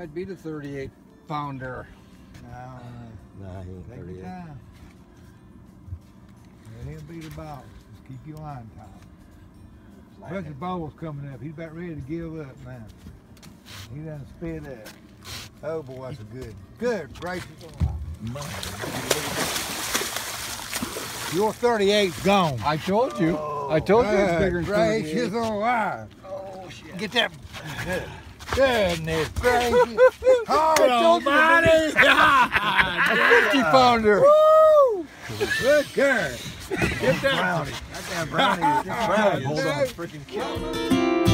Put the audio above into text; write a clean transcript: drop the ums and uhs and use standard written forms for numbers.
might be the 38 pounder. No, he ain't Take 38. your time. Let him be the boss. Just keep your line tight. Bucky Ball's coming up. He's about ready to give up now. He done spit up. Oh boy, that's a good gracious Your 38's gone. I told you. I told you it's bigger than 38. Gracious alive. Oh, shit. Get that. Goodness gracious. Hold told on, you buddy. A 50 pounder. Woo! Good girl. Get that brownie. That damn brownie is just brownie. Hold on, freaking kill.